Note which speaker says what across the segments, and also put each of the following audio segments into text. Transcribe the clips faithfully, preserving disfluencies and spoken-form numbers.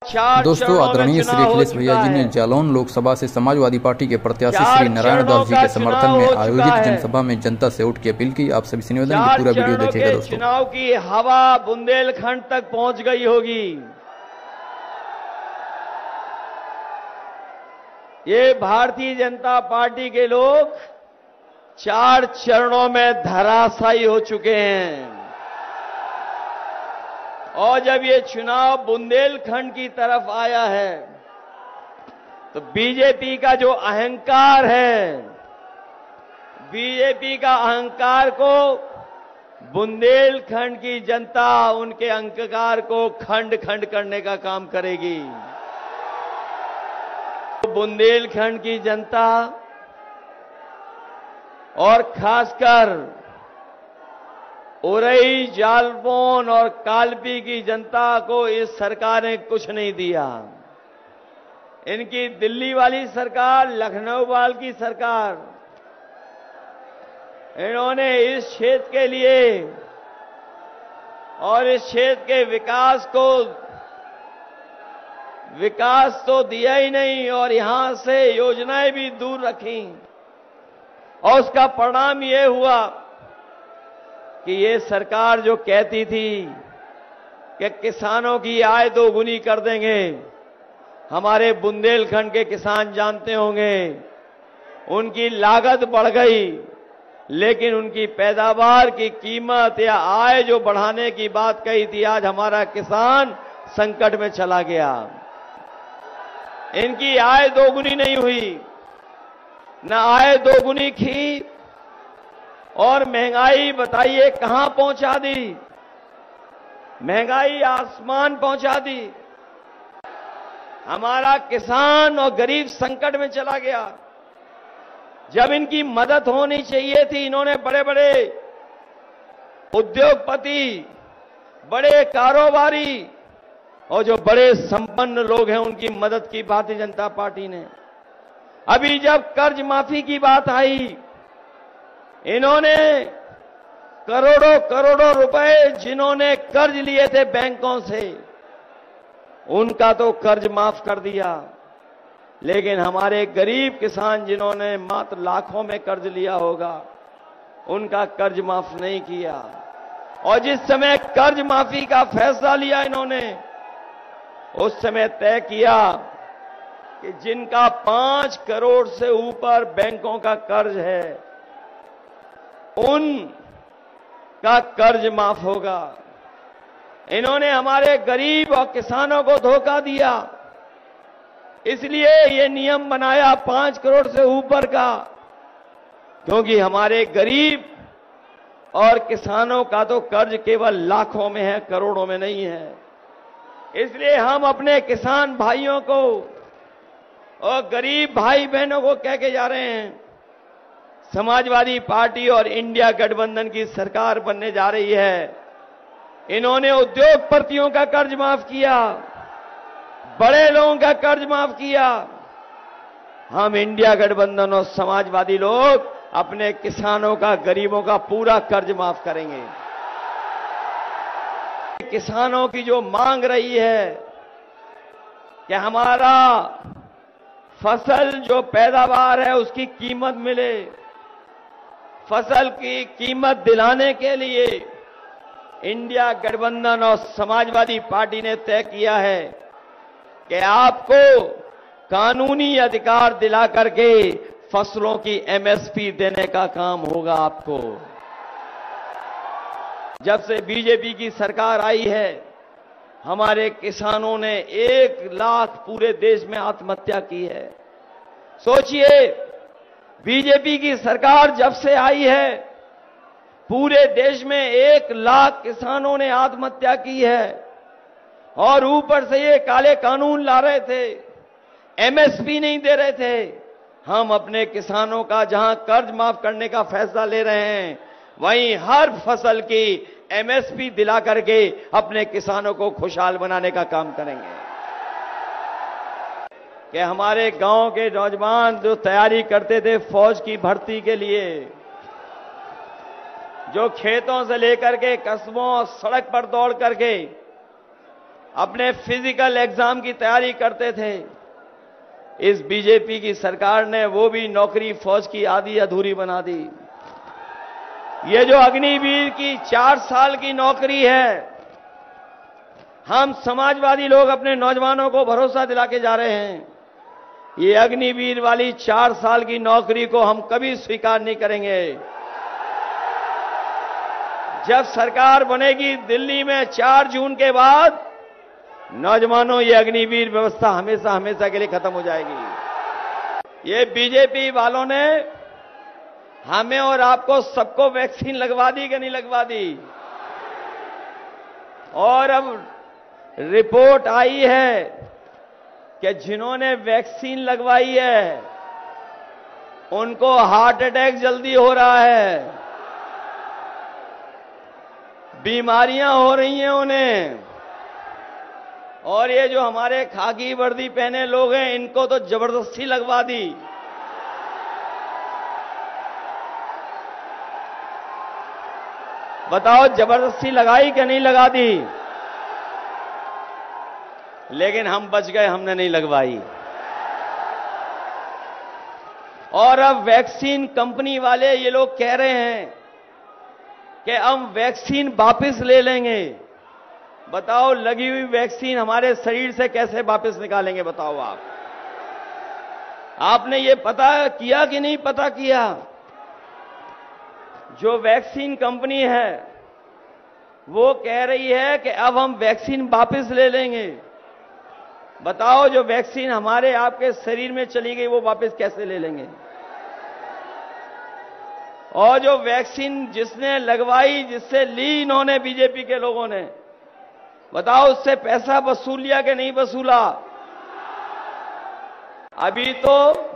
Speaker 1: चार
Speaker 2: दोस्तों, आदरणीय श्री अखिलेश भैया जी ने जालौन लोकसभा से समाजवादी पार्टी के प्रत्याशी श्री नारायण दास जी के समर्थन में आयोजित जनसभा में जनता से वोट की अपील की। आप सभी से निवेदन है कि पूरा वीडियो देखिएगा। दोस्तों,
Speaker 1: चुनाव की हवा बुंदेलखंड तक पहुंच गई होगी। ये भारतीय जनता पार्टी के लोग चार चरणों में धराशायी हो चुके हैं और जब ये चुनाव बुंदेलखंड की तरफ आया है तो बीजेपी का जो अहंकार है, बीजेपी का अहंकार को बुंदेलखंड की जनता उनके अहंकार को खंड खंड करने का काम करेगी। बुंदेलखंड की जनता और खासकर उरई, जालौन और कालपी की जनता को इस सरकार ने कुछ नहीं दिया। इनकी दिल्ली वाली सरकार, लखनऊ वाली की सरकार, इन्होंने इस क्षेत्र के लिए और इस क्षेत्र के विकास को विकास तो दिया ही नहीं और यहां से योजनाएं भी दूर रखी और उसका परिणाम ये हुआ कि ये सरकार जो कहती थी कि किसानों की आय दोगुनी कर देंगे, हमारे बुंदेलखंड के किसान जानते होंगे उनकी लागत बढ़ गई, लेकिन उनकी पैदावार की कीमत या आय जो बढ़ाने की बात कही थी, आज हमारा किसान संकट में चला गया। इनकी आय दोगुनी नहीं हुई, न आय दोगुनी की और महंगाई बताइए कहां पहुंचा दी। महंगाई आसमान पहुंचा दी। हमारा किसान और गरीब संकट में चला गया। जब इनकी मदद होनी चाहिए थी, इन्होंने बड़े बड़े उद्योगपति, बड़े कारोबारी और जो बड़े संपन्न लोग हैं उनकी मदद की भारतीय जनता पार्टी ने। अभी जब कर्ज माफी की बात आई, इन्होंने करोड़ों करोड़ों रुपए जिन्होंने कर्ज लिए थे बैंकों से, उनका तो कर्ज माफ कर दिया, लेकिन हमारे गरीब किसान जिन्होंने मात्र लाखों में कर्ज लिया होगा, उनका कर्ज माफ नहीं किया। और जिस समय कर्ज माफी का फैसला लिया इन्होंने, उस समय तय किया कि जिनका पांच करोड़ से ऊपर बैंकों का कर्ज है, उन का कर्ज माफ होगा। इन्होंने हमारे गरीब और किसानों को धोखा दिया, इसलिए ये नियम बनाया पांच करोड़ से ऊपर का, क्योंकि हमारे गरीब और किसानों का तो कर्ज केवल लाखों में है, करोड़ों में नहीं है। इसलिए हम अपने किसान भाइयों को और गरीब भाई बहनों को कह के जा रहे हैं, समाजवादी पार्टी और इंडिया गठबंधन की सरकार बनने जा रही है। इन्होंने उद्योगपतियों का कर्ज माफ किया, बड़े लोगों का कर्ज माफ किया। हम इंडिया गठबंधन और समाजवादी लोग अपने किसानों का, गरीबों का पूरा कर्ज माफ करेंगे। किसानों की जो मांग रही है कि हमारा फसल जो पैदावार है उसकी कीमत मिले, फसल की कीमत दिलाने के लिए इंडिया गठबंधन और समाजवादी पार्टी ने तय किया है कि आपको कानूनी अधिकार दिला करके फसलों की एमएसपी देने का काम होगा। आपको जब से बीजेपी की सरकार आई है, हमारे किसानों ने एक लाख पूरे देश में आत्महत्या की है। सोचिए, बीजेपी की सरकार जब से आई है, पूरे देश में एक लाख किसानों ने आत्महत्या की है और ऊपर से ये काले कानून ला रहे थे, एमएसपी नहीं दे रहे थे। हम अपने किसानों का जहां कर्ज माफ करने का फैसला ले रहे हैं, वहीं हर फसल की एमएसपी दिला करके अपने किसानों को खुशहाल बनाने का काम करेंगे। कि हमारे गांव के नौजवान जो तैयारी करते थे फौज की भर्ती के लिए, जो खेतों से लेकर के कस्बों और सड़क पर दौड़ करके अपने फिजिकल एग्जाम की तैयारी करते थे। इस बीजेपी की सरकार ने वो भी नौकरी फौज की आधी अधूरी बना दी। ये जो अग्निवीर की चार साल की नौकरी है, हम समाजवादी लोग अपने नौजवानों को भरोसा दिला के जा रहे हैं, ये अग्निवीर वाली चार साल की नौकरी को हम कभी स्वीकार नहीं करेंगे। जब सरकार बनेगी दिल्ली में चार जून के बाद, नौजवानों, ये अग्निवीर व्यवस्था हमेशा हमेशा के लिए खत्म हो जाएगी। ये बीजेपी वालों ने हमें और आपको सबको वैक्सीन लगवा दी कि नहीं लगवा दी? और अब रिपोर्ट आई है कि जिन्होंने वैक्सीन लगवाई है उनको हार्ट अटैक जल्दी हो रहा है, बीमारियां हो रही हैं उन्हें। और ये जो हमारे खाकी वर्दी पहने लोग हैं, इनको तो जबरदस्ती लगवा दी। बताओ, जबरदस्ती लगाई कि नहीं लगा दी? लेकिन हम बच गए, हमने नहीं लगवाई। और अब वैक्सीन कंपनी वाले ये लोग कह रहे हैं कि हम वैक्सीन वापस ले लेंगे। बताओ, लगी हुई वैक्सीन हमारे शरीर से कैसे वापस निकालेंगे? बताओ आप। आपने ये पता किया कि नहीं पता किया? जो वैक्सीन कंपनी है वो कह रही है कि अब हम वैक्सीन वापस ले लेंगे। बताओ, जो वैक्सीन हमारे आपके शरीर में चली गई वो वापस कैसे ले लेंगे? और जो वैक्सीन जिसने लगवाई, जिससे ली इन्होंने बीजेपी के लोगों ने, बताओ उससे पैसा वसूल लिया कि नहीं वसूला? अभी तो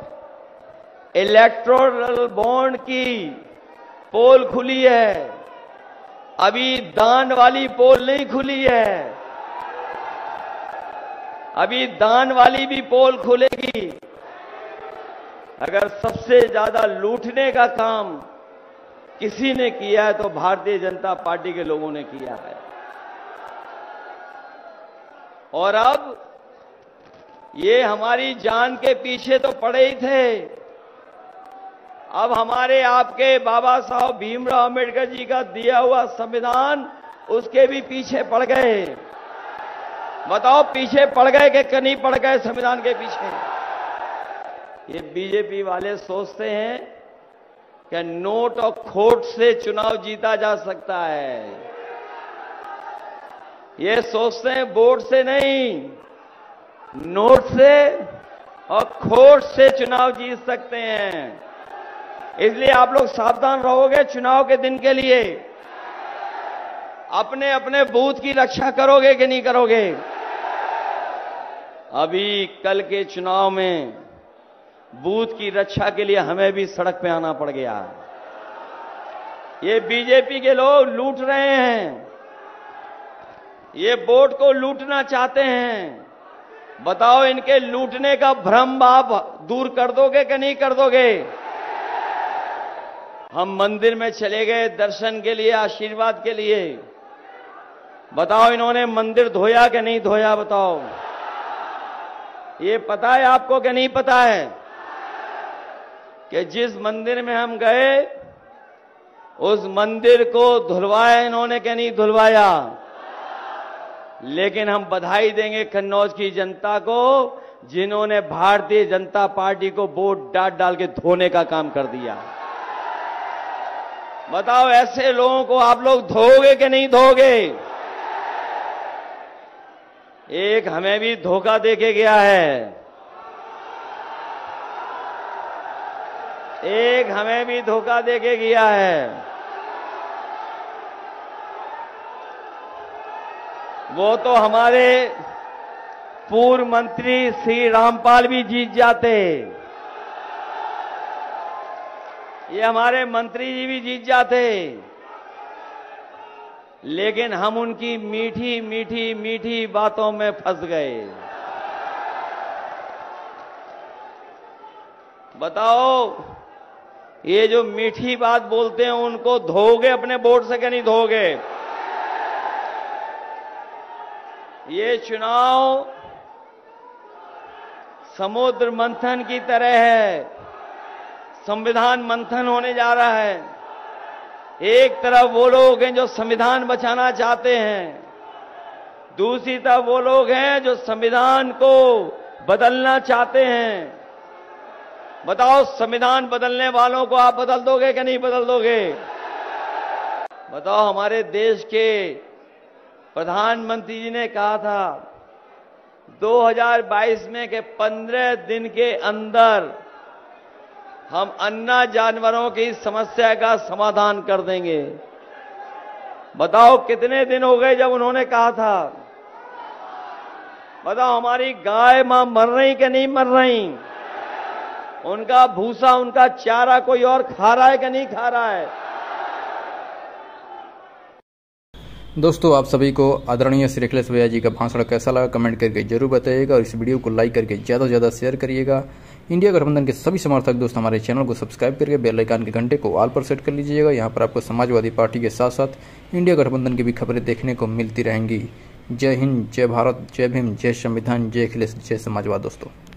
Speaker 1: इलेक्टोरल बॉन्ड की पोल खुली है, अभी दान वाली पोल नहीं खुली है। अभी दान वाली भी पोल खुलेगी। अगर सबसे ज्यादा लूटने का काम किसी ने किया है तो भारतीय जनता पार्टी के लोगों ने किया है। और अब ये हमारी जान के पीछे तो पड़े ही थे, अब हमारे आपके बाबा साहब भीमराव अंबेडकर जी का दिया हुआ संविधान उसके भी पीछे पड़ गए। बताओ, पीछे पड़ गए कि नहीं पड़ गए संविधान के पीछे? ये बीजेपी वाले सोचते हैं कि नोट और खोट से चुनाव जीता जा सकता है। ये सोचते हैं वोट से नहीं, नोट से और खोट से चुनाव जीत सकते हैं। इसलिए आप लोग सावधान रहोगे चुनाव के दिन के लिए। अपने अपने बूथ की रक्षा करोगे कि नहीं करोगे? अभी कल के चुनाव में बूथ की रक्षा के लिए हमें भी सड़क पे आना पड़ गया। ये बीजेपी के लोग लूट रहे हैं, ये वोट को लूटना चाहते हैं। बताओ, इनके लूटने का भ्रम आप दूर कर दोगे कि नहीं कर दोगे? हम मंदिर में चले गए दर्शन के लिए, आशीर्वाद के लिए। बताओ, इन्होंने मंदिर धोया कि नहीं धोया? बताओ, ये पता है आपको कि नहीं पता है कि जिस मंदिर में हम गए उस मंदिर को धुलवाया इन्होंने कि नहीं धुलवाया? लेकिन हम बधाई देंगे कन्नौज की जनता को, जिन्होंने भारतीय जनता पार्टी को वोट डाल डाल के धोने का काम कर दिया। बताओ, ऐसे लोगों को आप लोग धोगे कि नहीं धोगे? एक हमें भी धोखा देके गया है, एक हमें भी धोखा देके गया है। वो तो हमारे पूर्व मंत्री श्री रामपाल भी जीत जाते, ये हमारे मंत्री जी भी जीत जाते, लेकिन हम उनकी मीठी मीठी मीठी बातों में फंस गए। बताओ, ये जो मीठी बात बोलते हैं उनको धोगे अपने वोट से कि नहीं धोगे? ये चुनाव समुद्र मंथन की तरह है, संविधान मंथन होने जा रहा है। एक तरफ वो लोग हैं जो संविधान बचाना चाहते हैं, दूसरी तरफ वो लोग हैं जो संविधान को बदलना चाहते हैं। बताओ, संविधान बदलने वालों को आप बदल दोगे कि नहीं बदल दोगे? बताओ, हमारे देश के प्रधानमंत्री जी ने कहा था दो हज़ार बाईस में के पंद्रह दिन के अंदर हम अन्ना जानवरों की समस्या का समाधान कर देंगे। बताओ, कितने दिन हो गए जब उन्होंने कहा था? बताओ, हमारी गाय मां मर रही कि नहीं मर रही? उनका भूसा, उनका चारा कोई और खा रहा है कि नहीं खा रहा है?
Speaker 2: दोस्तों, आप सभी को आदरणीय श्री अखिलेश भैया जी का भाषण कैसा लगा कमेंट करके जरूर बताइएगा और इस वीडियो को लाइक करके ज़्यादा से ज़्यादा शेयर करिएगा। इंडिया गठबंधन के सभी समर्थक दोस्त हमारे चैनल को सब्सक्राइब करके बेल आइकन के घंटे को ऑल पर सेट कर लीजिएगा। यहाँ पर आपको समाजवादी पार्टी के साथ साथ इंडिया गठबंधन की भी खबरें देखने को मिलती रहेंगी। जय हिंद, जय भारत, जय भीम, जय संविधान, जय अखिलेश, जय समाजवाद दोस्तों।